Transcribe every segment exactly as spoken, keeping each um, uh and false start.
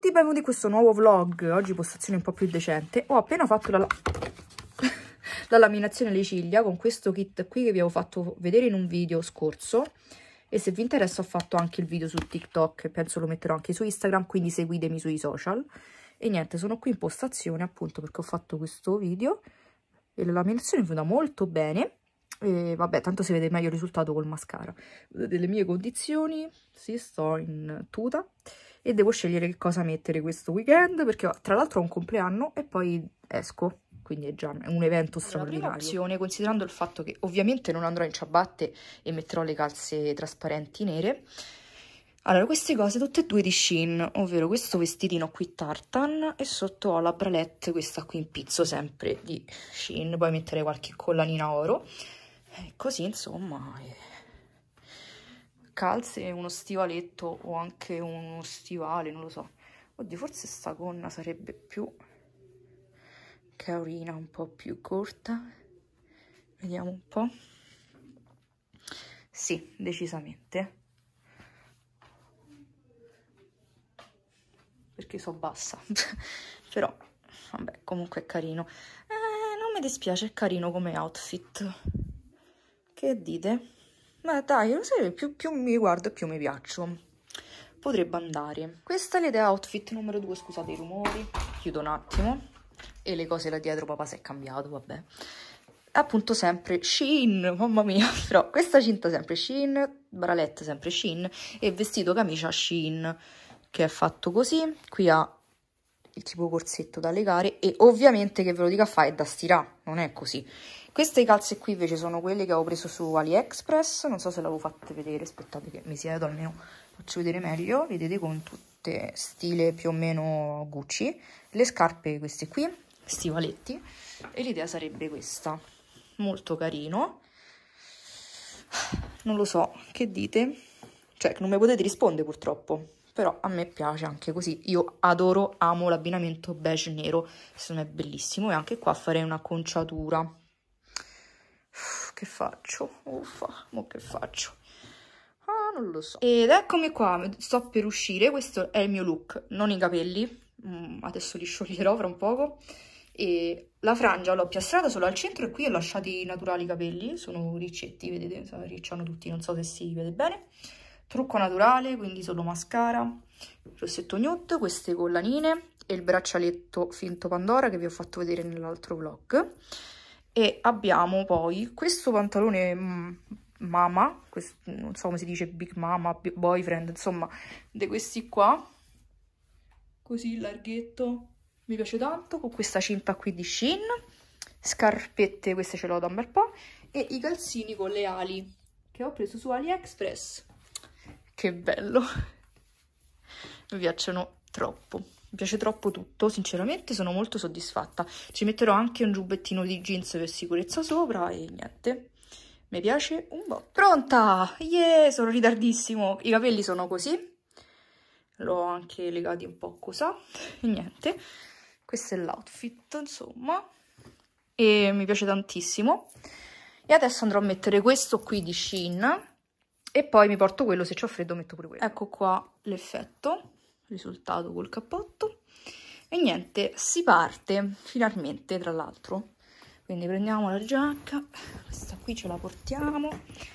tutti, benvenuti in questo nuovo vlog. Oggi postazione un po' più decente. Ho appena fatto la, la laminazione alle ciglia con questo kit qui che vi avevo fatto vedere in un video scorso, e se vi interessa ho fatto anche il video su TikTok e penso lo metterò anche su Instagram, quindi seguitemi sui social. E niente, sono qui in postazione appunto perché ho fatto questo video e la laminazione è venuta molto bene. E vabbè, tanto si vede meglio il risultato col mascara. Delle mie condizioni, sì, sto in tuta e devo scegliere che cosa mettere questo weekend, perché tra l'altro ho un compleanno e poi esco, quindi è già un evento straordinario. La prima opzione, considerando il fatto che ovviamente non andrò in ciabatte e metterò le calze trasparenti nere, allora queste cose tutte e due di Shein, ovvero questo vestitino qui tartan e sotto ho la bralette, questa qui in pizzo sempre di Shein, poi mettere qualche collanina oro. E così insomma, eh. calze, uno stivaletto o anche uno stivale, non lo so. Oddio, forse sta gonna sarebbe più carina, un po' più corta. Vediamo un po'. Sì, decisamente. Perché so bassa. Però, vabbè, comunque è carino. Eh, non mi dispiace, è carino come outfit. Che dite? Ma dai, lo sai, più, più mi guardo più mi piaccio. Potrebbe andare. Questa è l'idea outfit numero due, scusate i rumori. Chiudo un attimo. E le cose là dietro, papà si è cambiato, vabbè. Appunto sempre Shein, mamma mia. Però questa cinta sempre Shein, bralette sempre Shein e vestito camicia Shein, che è fatto così. Qui ha il tipo corsetto da legare e ovviamente, che ve lo dica a fare, è da stirare, non è così. Queste calze qui invece sono quelle che avevo preso su AliExpress, non so se l'avevo fatte vedere, aspettate che mi siedo, almeno faccio vedere meglio, vedete, con tutte stile più o meno Gucci, le scarpe queste qui, stivaletti, e l'idea sarebbe questa, molto carino, non lo so, che dite? Cioè, non mi potete rispondere purtroppo, però a me piace anche così, io adoro, amo l'abbinamento beige nero, secondo me è bellissimo, e anche qua farei un'acconciatura. Che faccio? Uffa, mo che faccio? Ah, non lo so. Ed eccomi qua, sto per uscire, questo è il mio look, non i capelli, mm, adesso li scioglierò fra un poco, e la frangia l'ho piastrata solo al centro e qui ho lasciati naturali i capelli, sono riccetti, vedete, ricciano tutti, non so se si vede bene. Trucco naturale, quindi solo mascara, rossetto nude, queste collanine e il braccialetto finto Pandora che vi ho fatto vedere nell'altro vlog. E abbiamo poi questo pantalone mh, mama, questo, non so come si dice, big mama, boyfriend, insomma, di questi qua, così larghetto, mi piace tanto, con questa cinta qui di Shein, scarpette, queste ce l'ho da un bel po', e i calzini con le ali, che ho preso su AliExpress. Che bello! Mi piacciono troppo. Mi piace troppo tutto, sinceramente sono molto soddisfatta. Ci metterò anche un giubbettino di jeans per sicurezza sopra e niente, mi piace un botto. Pronta! Yeah, sono in ritardissimo. I capelli sono così, l'ho anche legati un po' così e niente, questo è l'outfit insomma, e mi piace tantissimo. E adesso andrò a mettere questo qui di Shein e poi mi porto quello, se c'ho freddo metto pure quello. Ecco qua l'effetto, risultato col cappotto, e niente, si parte finalmente, tra l'altro. Quindi prendiamo la giacca, questa qui ce la portiamo,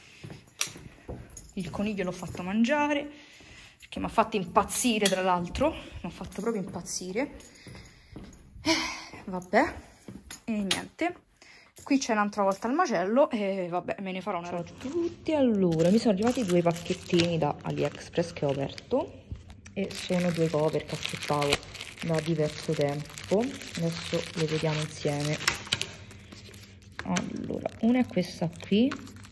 il coniglio l'ho fatto mangiare perché mi ha fatto impazzire, tra l'altro mi ha fatto proprio impazzire, eh, vabbè, e niente, qui c'è un'altra volta il macello e vabbè, me ne farò una ragione. Ciao a tutti, allora mi sono arrivati due pacchettini da AliExpress che ho aperto e sono due cover che aspettavo da diverso tempo, adesso le vediamo insieme. Allora, una è questa qui,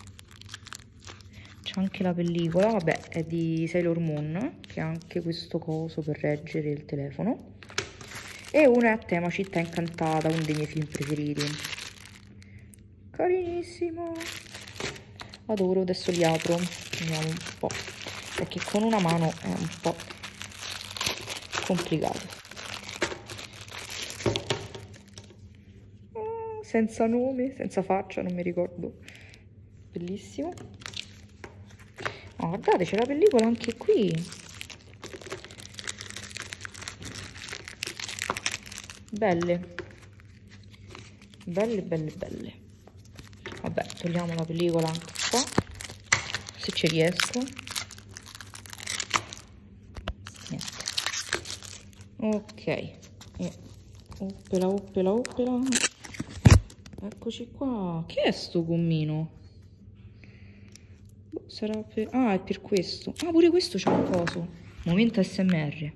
c'è anche la pellicola, vabbè, è di Sailor Moon, che ha anche questo coso per reggere il telefono, e una è a tema Città Incantata, uno dei miei film preferiti, carinissimo, adoro. Adesso li apro, vediamo un po', perché con una mano è un po' complicato. Senza nome, senza faccia, non mi ricordo. Bellissimo. Oh, guardate, c'è la pellicola anche qui. belle, belle, belle, belle. Vabbè, togliamo la pellicola anche qua, se ci riesco. Niente. Ok, e oppela, oppela, oppela. Eccoci qua. Che è sto gommino? Sarà per... Ah, è per questo. Ah, pure questo c'è un coso. Momento A S M R.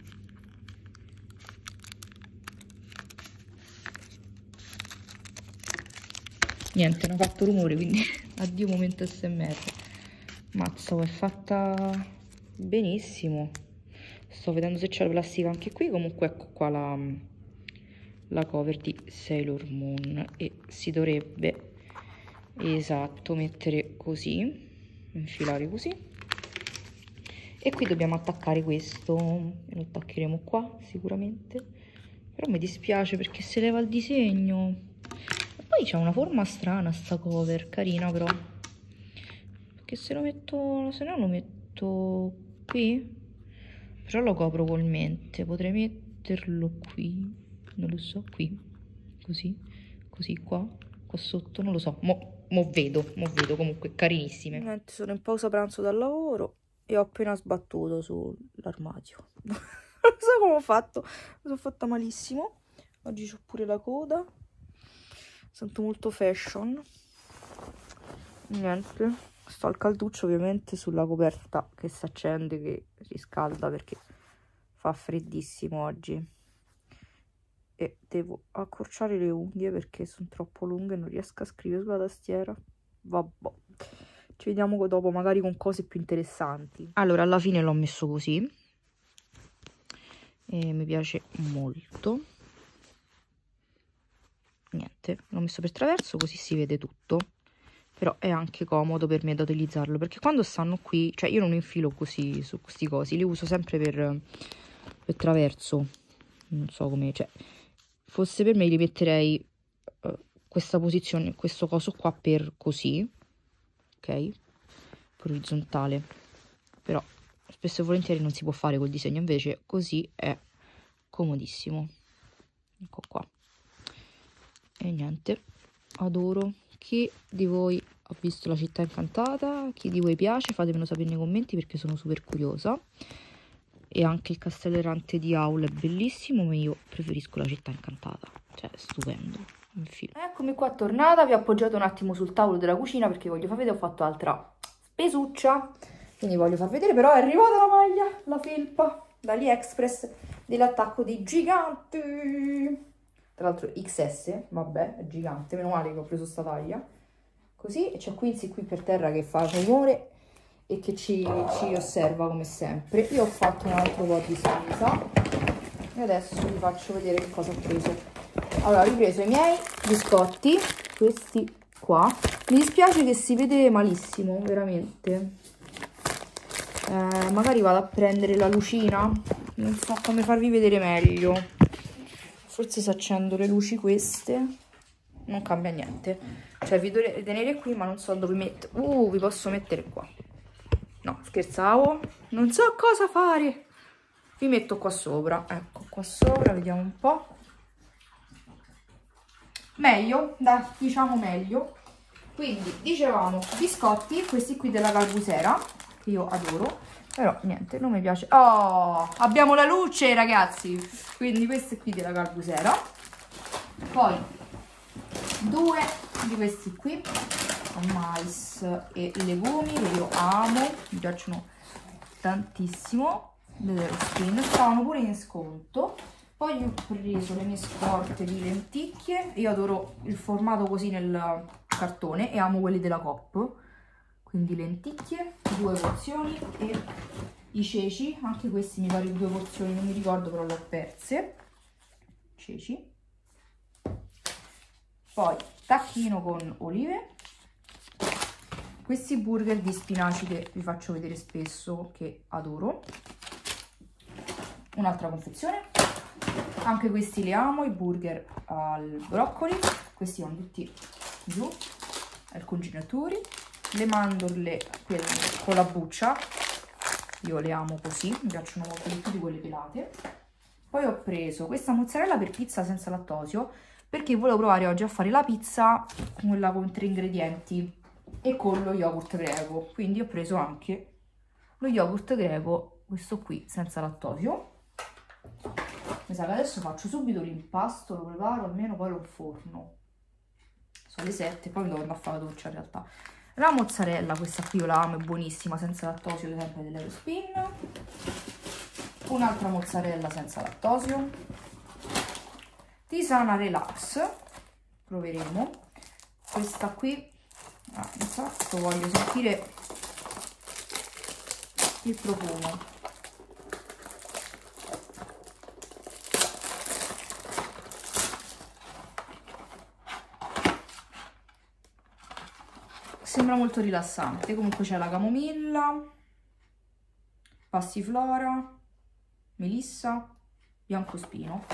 Niente, non ha fatto rumore, quindi addio momento A S M R. Mazza, è fatta benissimo. Sto vedendo se c'è la plastica anche qui. Comunque ecco qua la, la cover di Sailor Moon. E si dovrebbe, esatto, mettere così, infilare così. E qui dobbiamo attaccare questo, lo attaccheremo qua sicuramente, però mi dispiace perché si leva il disegno. E poi c'è una forma strana sta cover, carina però, perché se lo metto, se no lo metto qui, però lo copro col mente, potrei metterlo qui, non lo so, qui, così, così qua, qua sotto, non lo so, mo, mo vedo, mo vedo, comunque carinissime. Niente, sono in pausa pranzo dal lavoro e ho appena sbattuto sull'armadio. Non so come ho fatto, mi sono fatta malissimo. Oggi c'ho pure la coda, sento molto fashion. Niente, sto al calduccio ovviamente sulla coperta che si accende, che riscalda perché fa freddissimo oggi. E devo accorciare le unghie perché sono troppo lunghe e non riesco a scrivere sulla tastiera. Vabbè, ci vediamo dopo magari con cose più interessanti. Allora, alla fine l'ho messo così e mi piace molto. Niente, l'ho messo per traverso così si vede tutto, però è anche comodo per me da utilizzarlo, perché quando stanno qui, cioè io non infilo così su questi cosi, li uso sempre per, per traverso, non so come, cioè fosse per me li metterei uh, questa posizione, questo coso qua per così, ok, per orizzontale, però spesso e volentieri non si può fare col disegno, invece così è comodissimo. Ecco qua. E niente, adoro. Chi di voi ha visto La Città Incantata? Chi di voi piace? Fatemelo sapere nei commenti perché sono super curiosa. E anche il Castello Errante di Howl è bellissimo, ma io preferisco La Città Incantata, cioè stupendo. Eccomi qua tornata, vi ho appoggiato un attimo sul tavolo della cucina perché voglio far vedere, ho fatto altra spesuccia, quindi voglio far vedere, però è arrivata la maglia, la felpa da AliExpress dell'attacco dei giganti. Tra l'altro X S, vabbè, è gigante, meno male che ho preso sta taglia. Così, e c'è Quincy qui per terra che fa rumore e che ci, ci osserva come sempre. Io ho fatto un altro po' di spesa e adesso vi faccio vedere che cosa ho preso. Allora, ho ripreso i miei biscotti, questi qua. Mi dispiace che si vede malissimo, veramente. Eh, magari vado a prendere la lucina, non so come farvi vedere meglio. Forse se accendo le luci queste non cambia niente, cioè vi dovrete tenere qui, ma non so dove mettere. Uh, vi posso mettere qua. No, scherzavo, non so cosa fare. Vi metto qua sopra, ecco qua sopra, vediamo un po'. Meglio, dai, diciamo meglio. Quindi dicevamo biscotti, questi qui della Galbusera che io adoro. Però niente, non mi piace. Oh, abbiamo la luce ragazzi. Quindi questi qui della Galbusera. Poi due di questi qui, mais e legumi, che io amo, mi piacciono tantissimo. Vedete lo skin, stavano pure in sconto. Poi ho preso le mie scorte di lenticchie. Io adoro il formato così nel cartone e amo quelli della Coop. Quindi lenticchie, due porzioni, e i ceci, anche questi mi pare due porzioni, non mi ricordo, però le ho perse. Ceci. Poi tacchino con olive. Questi burger di spinaci che vi faccio vedere spesso, che adoro. Un'altra confezione. Anche questi li amo, i burger al broccoli. Questi vanno tutti giù, al congelatore. Le mandorle, quelle con la buccia, io le amo così, mi piacciono molto di più di quelle pelate. Poi ho preso questa mozzarella per pizza senza lattosio, perché volevo provare oggi a fare la pizza, quella con tre ingredienti, e con lo yogurt greco. Quindi ho preso anche lo yogurt greco, questo qui, senza lattosio. Mi sa che adesso faccio subito l'impasto, lo preparo, almeno poi lo forno. Sono le sette, poi mi devo andare a fare la doccia in realtà. La mozzarella, questa qui io la amo, è buonissima, senza lattosio, ad esempio dell'Eurospin. Un'altra mozzarella senza lattosio. Tisana relax, proveremo. Questa qui, ah, esatto, voglio sentire il profumo. Sembra molto rilassante. Comunque c'è la camomilla, passiflora, melissa, biancospino,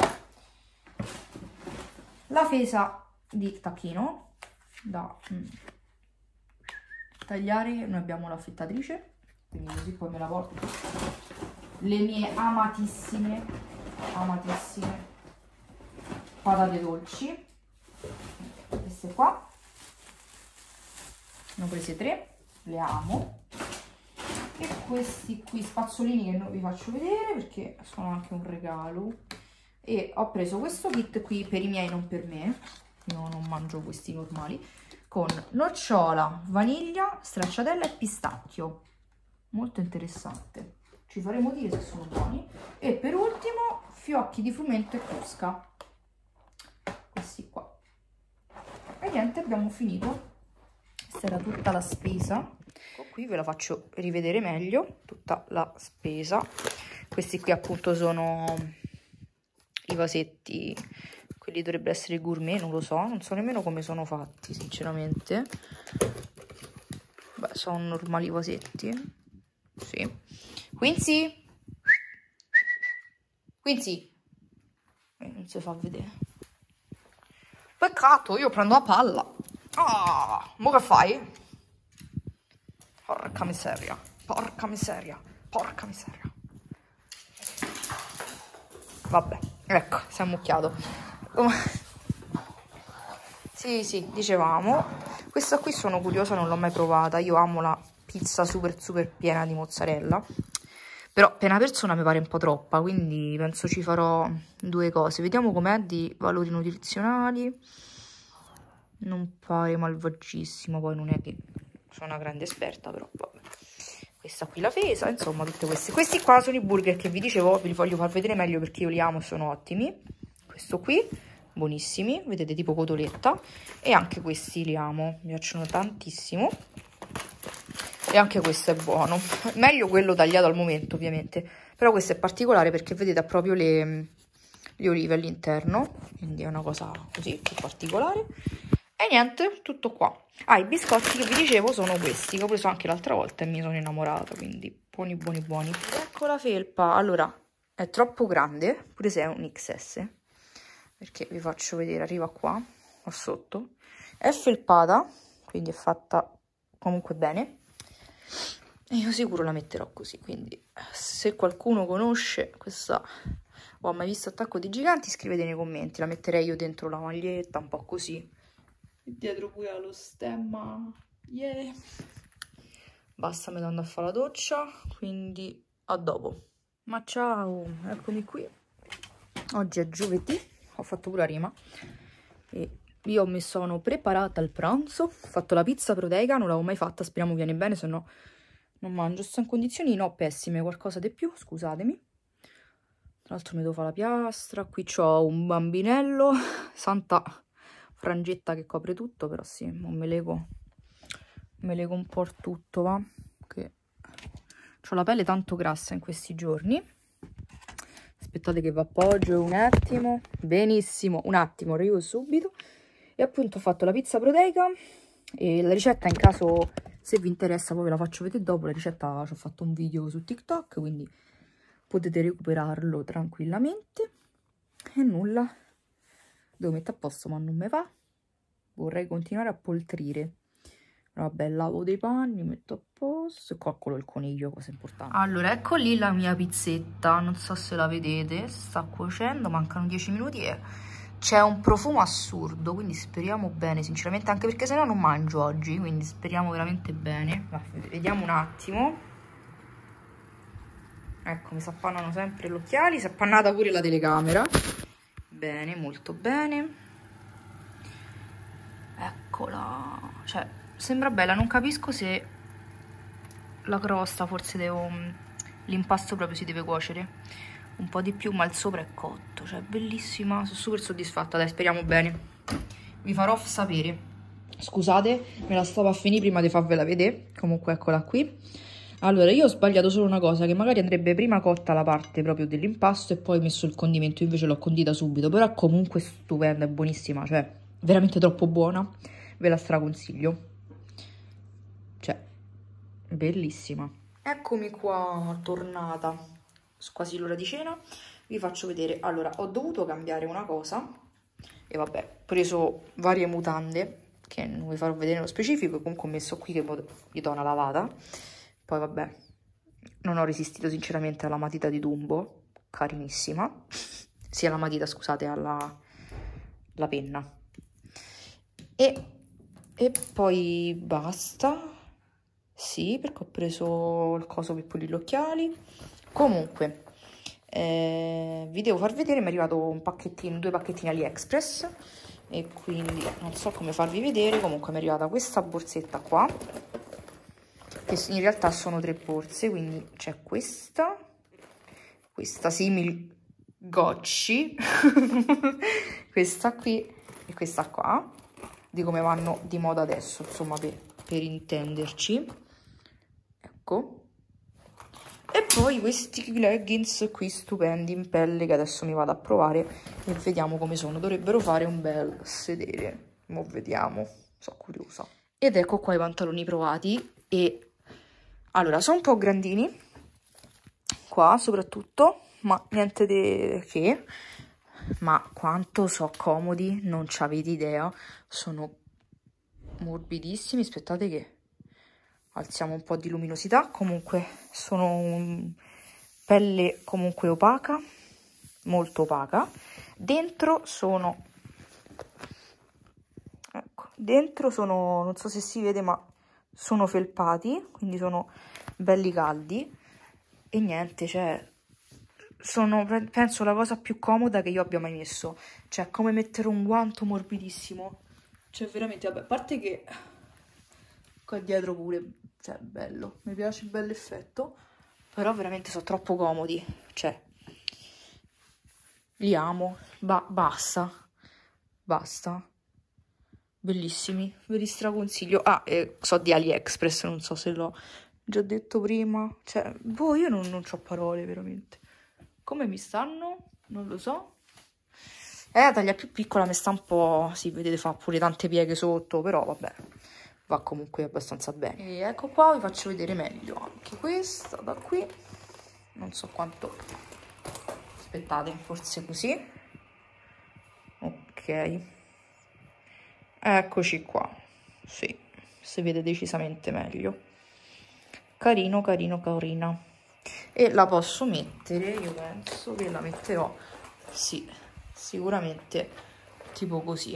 la fesa di tacchino da mm, tagliare. Noi abbiamo l'affettatrice, quindi così poi me la porto. Le mie amatissime, amatissime patate dolci, queste qua. Ne ho prese tre, le amo. E questi qui spazzolini che non vi faccio vedere perché sono anche un regalo. E ho preso questo kit qui per i miei, non per me, io non mangio questi normali, con nocciola, vaniglia, stracciatella e pistacchio. Molto interessante, ci faremo dire se sono buoni. E per ultimo fiocchi di frumento e crusca, questi qua. E niente, abbiamo finito. Questa era tutta la spesa. Ecco, qui ve la faccio rivedere meglio, tutta la spesa. Questi qui appunto sono i vasetti, quelli dovrebbero essere gourmet, non lo so, non so nemmeno come sono fatti sinceramente. Beh, sono normali vasetti, sì. Quincy, Quincy, eh, non si fa vedere. Peccato, io prendo la palla. Ah, mo che fai? Porca miseria, porca miseria, porca miseria. Vabbè, ecco, si è ammucchiato. Sì, sì, dicevamo. Questa qui sono curiosa, non l'ho mai provata. Io amo la pizza super super piena di mozzarella. Però per una persona mi pare un po' troppa, quindi penso ci farò due cose. Vediamo com'è di valori nutrizionali. Non pare malvagissimo, poi non è che sono una grande esperta, però vabbè. Questa qui la fesa, insomma tutte queste. Questi qua sono i burger che vi dicevo, vi li voglio far vedere meglio perché io li amo, sono ottimi. Questo qui, buonissimi, vedete, tipo cotoletta. E anche questi li amo, mi piacciono tantissimo. E anche questo è buono, meglio quello tagliato al momento ovviamente, però questo è particolare perché vedete ha proprio le, le olive all'interno, quindi è una cosa così più particolare. E niente, tutto qua. Ah, i biscotti che vi dicevo sono questi, che ho preso anche l'altra volta e mi sono innamorata, quindi buoni buoni buoni. Ecco la felpa, allora è troppo grande, pure se è un X S, perché vi faccio vedere, arriva qua, qua sotto, è felpata, quindi è fatta comunque bene, e io sicuro la metterò così, quindi se qualcuno conosce questa o ha mai visto Attacco dei Giganti scrivete nei commenti, la metterei io dentro la maglietta, un po' così. Dietro pure allo stemma, yeah. Basta, mi devo andare a fare la doccia, quindi a dopo. Ma ciao, eccomi qui. Oggi è giovedì, ho fatto pure la rima e io mi sono preparata al pranzo. Ho fatto la pizza proteica, non l'avevo mai fatta, speriamo viene bene, se no non mangio. Sto in condizioni no pessime, qualcosa di più, scusatemi. Tra l'altro mi devo fare la piastra, qui c'ho un bambinello, santa frangetta che copre tutto, però sì, me lego, me lego un po' tutto, va? Che ho la pelle tanto grassa in questi giorni. Aspettate che vi appoggio un attimo. Benissimo, un attimo, arrivo subito. E appunto ho fatto la pizza proteica e la ricetta, in caso se vi interessa poi ve la faccio vedere dopo. La ricetta, ci ho fatto un video su TikTok, quindi potete recuperarlo tranquillamente. E nulla, devo mettere a posto ma non mi va, vorrei continuare a poltrire. Vabbè, lavo dei panni, metto a posto e coccolo il coniglio, cosa importante. Allora, ecco lì la mia pizzetta, non so se la vedete, sta cuocendo, mancano dieci minuti e c'è un profumo assurdo, quindi speriamo bene, sinceramente, anche perché sennò non mangio oggi, quindi speriamo veramente bene. Va, vediamo un attimo. Ecco, mi si appannano sempre gli occhiali, si è appannata pure la telecamera. Bene, molto bene. Eccola, cioè, sembra bella, non capisco se la crosta, forse devo, l'impasto proprio si deve cuocere un po' di più, ma il sopra è cotto, cioè bellissima, sono super soddisfatta, dai, speriamo bene. Vi farò sapere. Scusate, me la stavo a finire prima di farvela vedere, comunque eccola qui. Allora, io ho sbagliato solo una cosa, che magari andrebbe prima cotta la parte proprio dell'impasto e poi messo il condimento, invece l'ho condita subito, però è comunque stupenda, è buonissima, cioè veramente troppo buona, ve la straconsiglio, cioè bellissima. Eccomi qua tornata, quasi l'ora di cena, vi faccio vedere. Allora, ho dovuto cambiare una cosa e vabbè, ho preso varie mutande che non vi farò vedere nello specifico, comunque ho messo qui che gli do una lavata. Poi vabbè, non ho resistito sinceramente alla matita di Dumbo, carinissima, sia la matita, scusate, alla la penna. E, e poi basta, sì, perché ho preso il coso per pulire gli occhiali. Comunque, eh, vi devo far vedere, mi è arrivato un pacchettino, due pacchettini AliExpress, e quindi non so come farvi vedere. Comunque mi è arrivata questa borsetta qua, che in realtà sono tre borse, quindi c'è questa, questa simil gocci, questa qui e questa qua, di come vanno di moda adesso, insomma, per, per intenderci, ecco. E poi questi leggings qui stupendi in pelle che adesso mi vado a provare e vediamo come sono. Dovrebbero fare un bel sedere, mo vediamo, sono curiosa. Ed ecco qua i pantaloni provati e allora, sono un po' grandini, qua soprattutto, ma niente di che, ma quanto so comodi, non ci avete idea, sono morbidissimi. Aspettate che alziamo un po' di luminosità. Comunque sono un pelle comunque opaca, molto opaca. Dentro sono, ecco, dentro sono, non so se si vede, ma sono felpati, quindi sono belli caldi e niente, cioè sono penso la cosa più comoda che io abbia mai messo, cioè come mettere un guanto morbidissimo, cioè veramente, vabbè, a parte che qua dietro pure, cioè bello, mi piace il bell'effetto, però veramente sono troppo comodi, cioè li amo, ba basta, basta. Bellissimi, ve li straconsiglio. Ah, e so di AliExpress, non so se l'ho già detto prima. Cioè, boh, io non, non ho parole, veramente. Come mi stanno? Non lo so. Eh, la taglia più piccola mi sta un po'... Sì, vedete, fa pure tante pieghe sotto, però vabbè, va comunque abbastanza bene. E ecco qua, vi faccio vedere meglio anche questa, da qui. Non so quanto... Aspettate, forse così. Ok. Eccoci qua, sì, si vede decisamente meglio. Carino, carino, carina. E la posso mettere, io penso che la metterò, sì, sicuramente tipo così.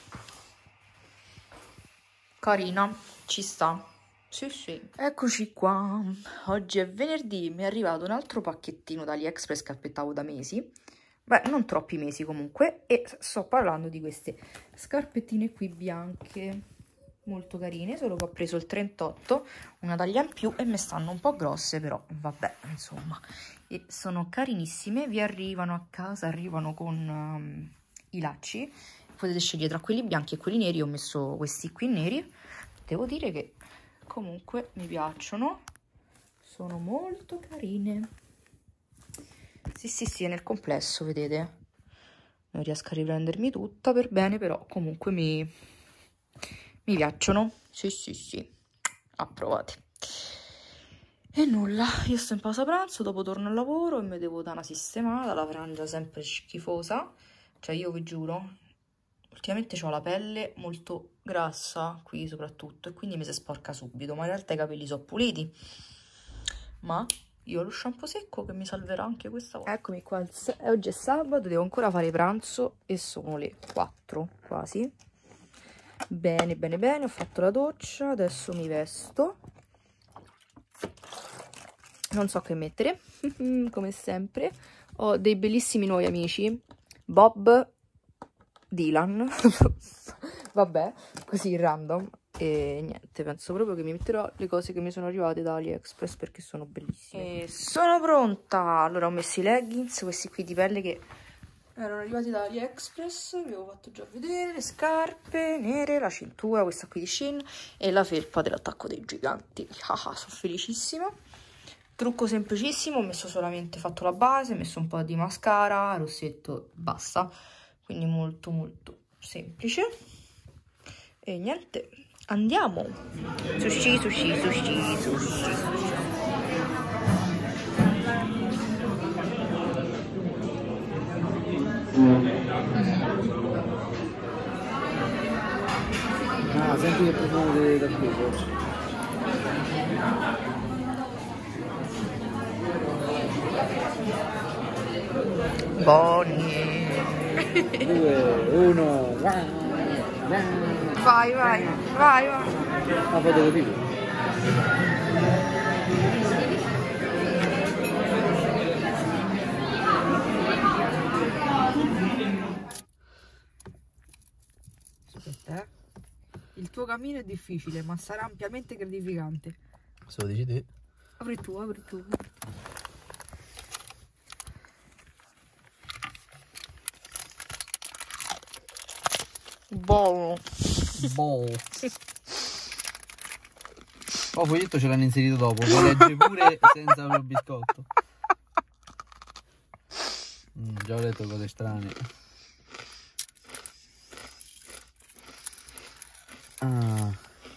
Carina, ci sta. Sì, sì. Eccoci qua. Oggi è venerdì, mi è arrivato un altro pacchettino da AliExpress che aspettavo da mesi. Beh, non troppi mesi comunque, e sto parlando di queste scarpettine qui bianche, molto carine, solo che ho preso il trentotto, una taglia in più, e mi stanno un po' grosse, però vabbè, insomma, e sono carinissime, vi arrivano a casa, arrivano con um, i lacci, potete scegliere tra quelli bianchi e quelli neri, ho messo questi qui neri, devo dire che comunque mi piacciono, sono molto carine. Sì, sì, sì, nel complesso, vedete? Non riesco a riprendermi tutta per bene, però comunque mi, mi piacciono. Sì, sì, sì, approvati. E nulla, io sto in pausa pranzo, dopo torno al lavoro e mi devo dare una sistemata, la frangia sempre schifosa. Cioè io vi giuro, ultimamente ho la pelle molto grassa qui soprattutto e quindi mi si sporca subito, ma in realtà i capelli sono puliti. Ma io ho lo shampoo secco che mi salverà anche questa volta. Eccomi qua, oggi è sabato, devo ancora fare pranzo e sono le quattro quasi. Bene, bene, bene, ho fatto la doccia, adesso mi vesto. Non so che mettere, come sempre. Ho dei bellissimi nuovi amici, Bob, Dylan, vabbè, così random. E niente, penso proprio che mi metterò le cose che mi sono arrivate da AliExpress perché sono bellissime. E sono pronta! Allora ho messo i leggings, questi qui di pelle che erano arrivati da AliExpress, vi avevo fatto già vedere, le scarpe nere, la cintura, questa qui di Shein e la felpa dell'attacco dei giganti. Ah, sono felicissima. Trucco semplicissimo, ho messo solamente, fatto la base, ho messo un po' di mascara, rossetto, basta. Quindi molto molto semplice. E niente, andiamo. Sushi, sushi, sushi, sushi. Ah, senti che profumo del tappeto. Buoni. Due, uno. Vai, vai, vai, vai. La foto così. Aspetta, eh. Il tuo cammino è difficile, ma sarà ampiamente gratificante. Se lo dici te. Apri tu, apri tu. Buono. Boh. Oh, foglietto ce l'hanno inserito dopo, puoi leggere pure senza lo biscotto. Mm, già ho letto cose strane. Ah.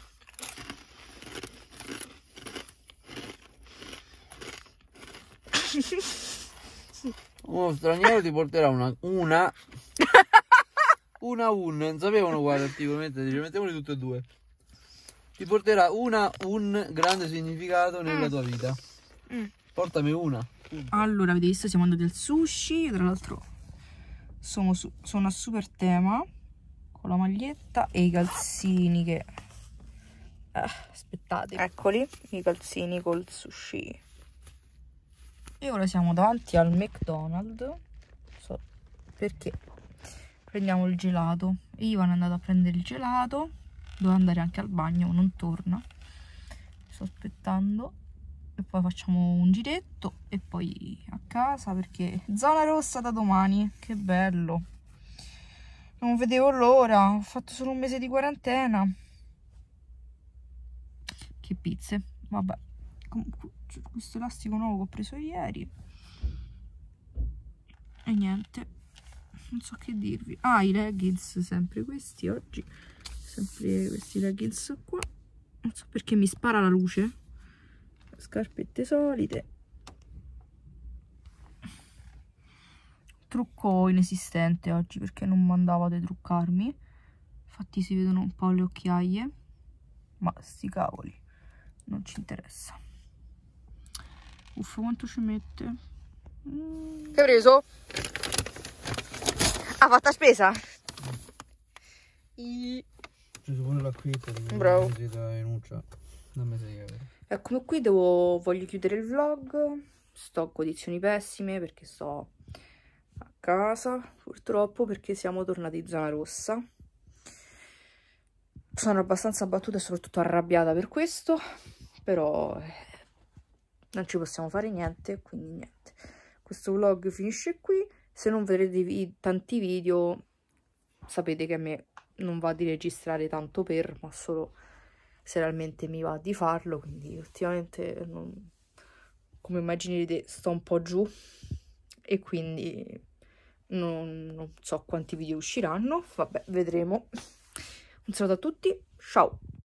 Uno straniero ti porterà una una una un, non sapevano quale articolo mettere, ci mettiamoli tutte e due. Ti porterà una un grande significato nella tua vita. Mm. Portami una. Allora, avete visto, siamo andati al sushi. Tra l'altro sono, su, sono a super tema con la maglietta e i calzini che... Ah, aspettate. Eccoli, i calzini col sushi. E ora siamo davanti al McDonald's. Non so perché. Prendiamo il gelato. Ivan è andato a prendere il gelato. Doveva andare anche al bagno, ma non torna. Sto aspettando. E poi facciamo un giretto e poi a casa perché zona rossa da domani. Che bello. Non vedevo l'ora. Ho fatto solo un mese di quarantena. Che pizze. Vabbè. Comunque c'è questo elastico nuovo che ho preso ieri. E niente. Non so che dirvi. Ah, i leggings, sempre questi oggi. Sempre questi leggings qua. Non so perché mi spara la luce. Scarpette solite. Trucco inesistente oggi perché non mandava di truccarmi. Infatti si vedono un po' le occhiaie. Ma sti cavoli, non ci interessa. Uff, quanto ci mette? Mm. Che hai preso? Ha fatto la spesa? I... Ho preso pure l'acquitto. Bravo. Non mi sei. Eccomi qui, devo, voglio chiudere il vlog. Sto a condizioni pessime perché sto a casa, purtroppo, perché siamo tornati in zona rossa. Sono abbastanza abbattuta e soprattutto arrabbiata per questo, però eh, non ci possiamo fare niente, quindi niente. Questo vlog finisce qui. Se non vedrete vi tanti video, sapete che a me non va di registrare tanto per, ma solo se realmente mi va di farlo, quindi ultimamente, non, come immaginerete, sto un po' giù e quindi non, non so quanti video usciranno, vabbè, vedremo. Un saluto a tutti, ciao!